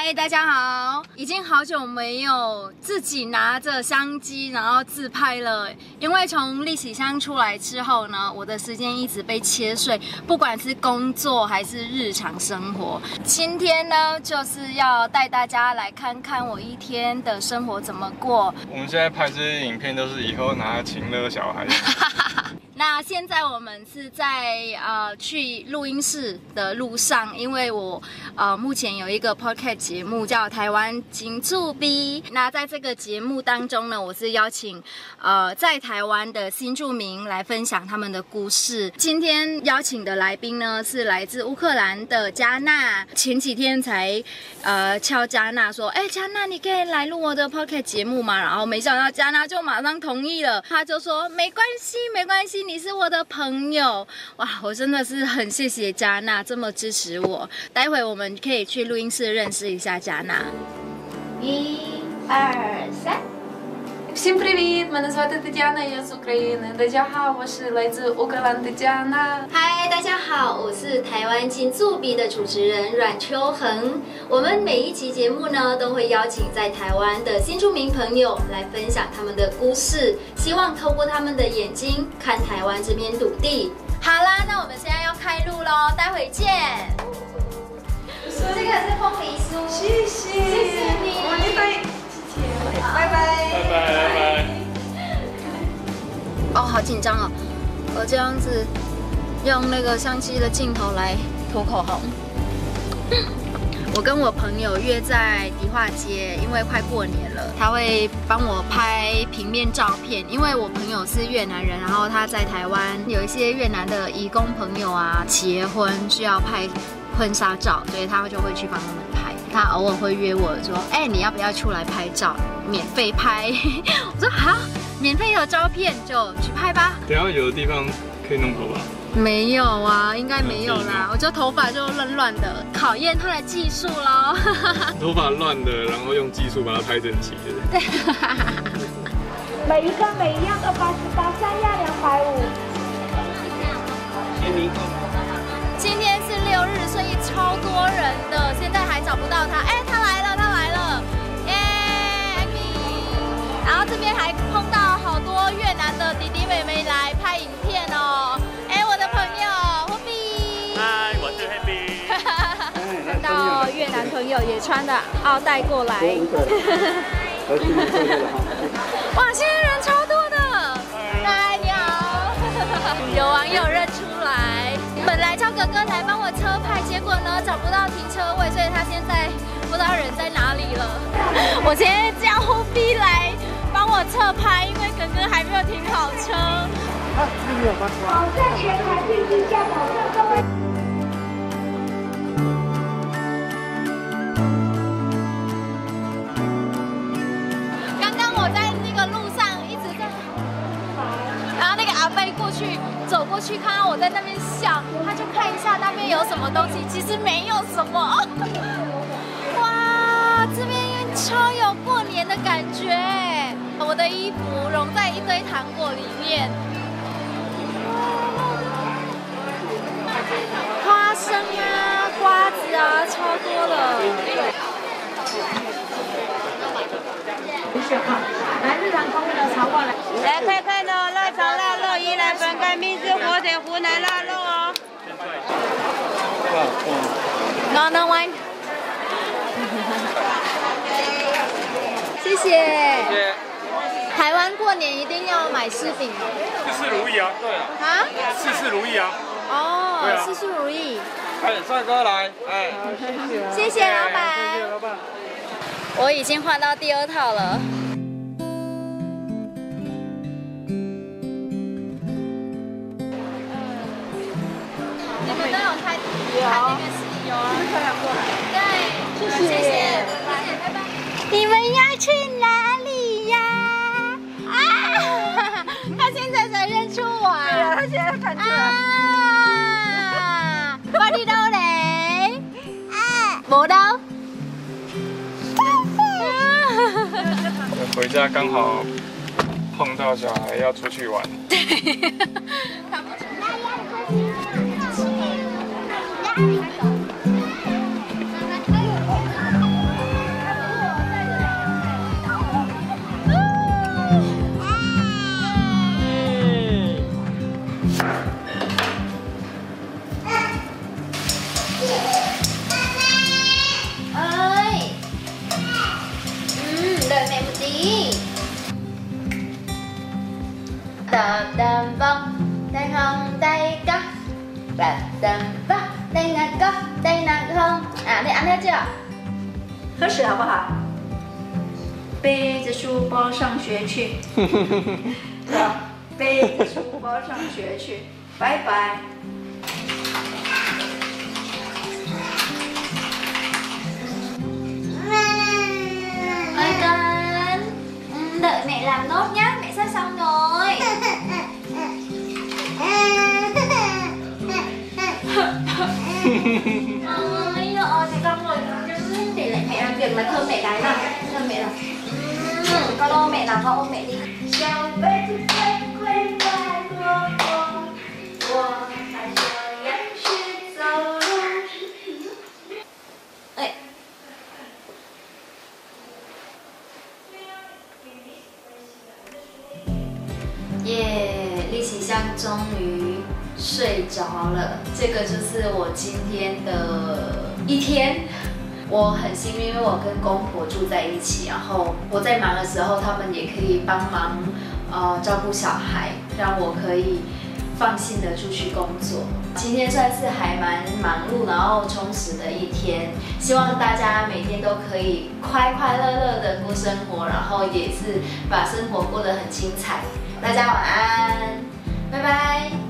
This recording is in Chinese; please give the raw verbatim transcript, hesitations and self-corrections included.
嗨，大家好！已经好久没有自己拿着相机然后自拍了，因为从立喜乡出来之后呢，我的时间一直被切碎，不管是工作还是日常生活。今天呢，就是要带大家来看看我一天的生活怎么过。 我们现在拍这些影片都是以后拿来情勒小孩。 那现在我们是在呃去录音室的路上，因为我呃目前有一个 podcast 节目叫台湾金醋逼。那在这个节目当中呢，我是邀请呃在台湾的新住民来分享他们的故事。今天邀请的来宾呢是来自乌克兰的加纳，前几天才呃敲加纳说，哎、欸，加纳你可以来录我的 podcast 节目吗？然后没想到加纳就马上同意了，他就说没关系，没关系。你是我的朋友，哇！我真的是很谢谢加纳这么支持我。待会我们可以去录音室认识一下加纳。一、二、三。 Всім привіт! Мене звати Тетяна, я з України. 大家好，我是来自乌克兰的Тетяна。 嗨，大家好，我是台湾金醋逼的主持人阮秋恒。我们每一期节目呢，都会邀请在台湾的新住民朋友来分享他们的故事，希望透过他们的眼睛看台湾这片土地。好啦，那我们现在要开录咯，待会见。这个是凤梨酥， 谢谢， 谢谢你。 我们拜。拜拜， 拜拜，拜拜。 哦，好紧张哦！我这样子用那个相机的镜头来涂口红。我跟我朋友约在迪化街，因为快过年了，他会帮我拍平面照片。因为我朋友是越南人，然后他在台湾有一些越南的移工朋友啊，结婚需要拍婚纱照，所以他就会去帮他们拍。他偶尔会约我说：“哎、欸，你要不要出来拍照？免费拍。”我说：“好，免费有照片就去拍吧。” 等下有的地方可以弄头发？ 没有啊，应该没有啦。我就头发就乱乱的，考验他的技术咯。 头发乱的，然后用技术把它拍整齐的。 对。 每一个每一样都八十八，三样两百五。 今天是六日，所以超多人的，现在还找不到他。哎、欸，他来了，他来了，耶、yeah, ，艾米。然后这边还碰到好多越南的弟弟妹妹来拍影片哦。哎、欸，我的朋友 Happy。 嗨，我是 Happy。 看到越南朋友也穿的奥带过来。哇，现在人超多的。嗨，你好。有网友认出来。本来叫哥哥来帮我车拍，结果呢找不到停车位，所以他现在不知道人在哪里了。我现在叫 Happy 来帮我侧拍，因为哥哥还没有停好车。 保证全台最低价，保证各位。 刚刚我在那个路上一直在，然后那个阿伯过去走过去，看到我在那边笑，他就看一下那边有什么东西，其实没有什么。哇，这边超有过年的感觉，我的衣服融在一堆糖果里面，花生啊、瓜子啊，超多的。 来日常公园的炒过来。 来看看呢，腊肠、腊肉、宜兰本干蜜汁火腿、湖南腊肉哦。 No no one。谢谢。台湾过年一定要买柿饼。 事事如意啊！对啊。 啊？ 事事如意啊！ 哦， 对啊事事如意。 哎，帅哥来，哎， 谢谢老板。 谢谢老板。 我已经换到第二套了。你们都有开开那个是有啊？对，谢谢，谢谢，拜拜。你们要去哪里呀？啊！他现在才认出我啊！ 对啊，他现在看出来。 啊！我đi đâu đấy？啊，冇đâu。 回家刚好碰到小孩要出去玩。 对。 Đập đầm vong, đây không đây có. Đập đầm vong, đây là có, đây là không. À, đây ăn hết chưa？ 喝水好不好？背着书包上学去。背着书包上学去，拜拜。 Ơi con, đợi mẹ làm nốt nhá, mẹ sắp xong rồi. Ôi rồi, thì con ngồi để lại mẹ làm việc là thơm mẹ gái nào, thơm mẹ nào. Con ôm mẹ nào, con ôm mẹ đi. Chào bé thích quay quay vai của con, của phải chờ em chuyên sâu luôn. Ê.耶，立起香终于睡着了。这个就是我今天的一天。我很幸运，因为我跟公婆住在一起，然后我在忙的时候，他们也可以帮忙呃照顾小孩，让我可以放心的出去工作。今天算是还蛮忙碌，然后充实的一天。希望大家每天都可以快快乐乐的过生活，然后也是把生活过得很精彩。大家晚安，拜拜。